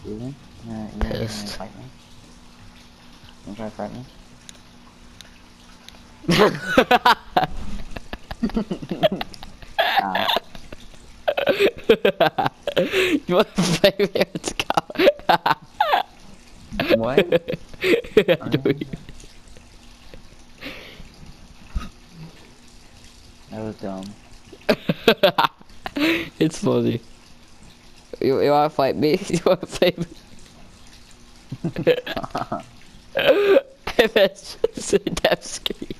Really? You're gonna Pissed. fight me? You try to fight me? Ah, You want to play me? Let's go. what? That was dumb. It's funny. You wanna fight me? You wanna play me? That's just a death screen.